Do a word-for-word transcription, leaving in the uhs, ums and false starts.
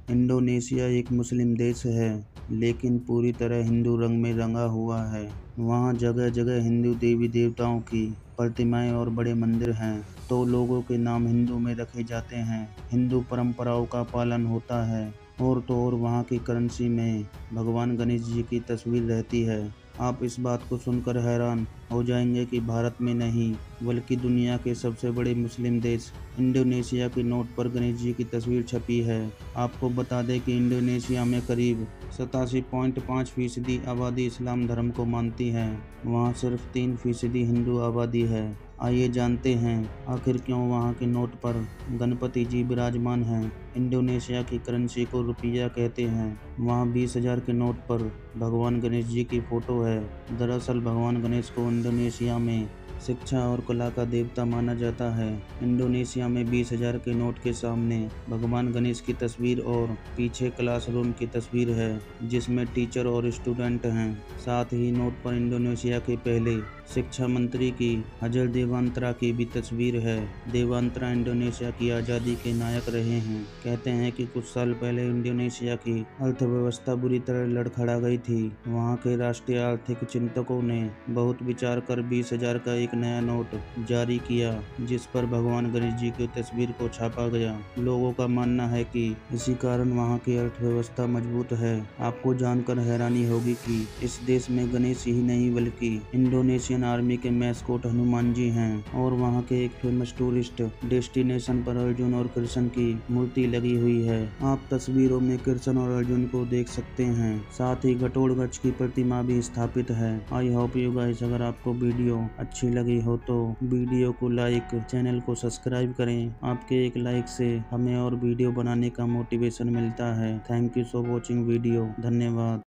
Indonesia एक मुस्लिम देश है, लेकिन पूरी तरह हिंदू रंग में रंगा हुआ है। वहाँ जगह जगह हिंदू देवी देवताओं की प्रतिमाएं और बड़े मंदिर हैं, तो लोगों के नाम हिंदू में रखे जाते हैं। हिंदू परंपराओं का पालन होता है। और तो और वहाँ की करेंसी में भगवान गणेश जी की तस्वीर रहती है। आप इस बात को सुनकर हैरान हो जाएंगे कि भारत में नहीं, बल्कि दुनिया के सबसे बड़े मुस्लिम देश इंडोनेशिया के नोट पर गणेश जी की तस्वीर छपी है। आपको बता दें कि इंडोनेशिया में करीब सतासी पॉइंट पाँच फीसदी आबादी इस्लाम धर्म को मानती है। वहाँ सिर्फ तीन फीसदी हिंदू आबादी है। आइए जानते हैं आखिर क्यों वहाँ के नोट पर गणपति जी विराजमान हैं। इंडोनेशिया की करेंसी को रुपया कहते हैं। वहाँ बीस हजार के नोट पर भगवान गणेश जी की फोटो है। दरअसल भगवान गणेश को इंडोनेशिया में शिक्षा और कला का देवता माना जाता है। इंडोनेशिया में बीस हजार के नोट के सामने भगवान गणेश की तस्वीर और पीछे क्लासरूम की तस्वीर है, जिसमें टीचर और स्टूडेंट हैं। साथ ही नोट पर इंडोनेशिया के पहले शिक्षा मंत्री की हजर देवांतरा की भी तस्वीर है। देवांतरा इंडोनेशिया की आज़ादी के नायक रहे हैं। कहते हैं कि कुछ साल पहले इंडोनेशिया की अर्थव्यवस्था बुरी तरह लड़खड़ा गई थी। वहाँ के राष्ट्रीय आर्थिक चिंतकों ने बहुत विचार कर बीस हजार का एक नया नोट जारी किया, जिस पर भगवान गणेश जी की तस्वीर को छापा गया। लोगों का मानना है कि इसी कारण वहाँ की अर्थव्यवस्था मजबूत है। आपको जानकर हैरानी होगी कि इस देश में गणेश ही नहीं, बल्कि इंडोनेशियन आर्मी के मैस्कोट हनुमान जी हैं। और वहाँ के एक फेमस टूरिस्ट डेस्टिनेशन पर अर्जुन और कृष्ण की मूर्ति लगी हुई है। आप तस्वीरों में कृष्ण और अर्जुन को देख सकते हैं। साथ ही घटोत्कच की प्रतिमा भी स्थापित है। आई होप यू गाइस, अगर आपको वीडियो अच्छी लगी हो तो वीडियो को लाइक, चैनल को सब्सक्राइब करें। आपके एक लाइक से हमें और वीडियो बनाने का मोटिवेशन मिलता है। Thank you for watching video. धन्यवाद।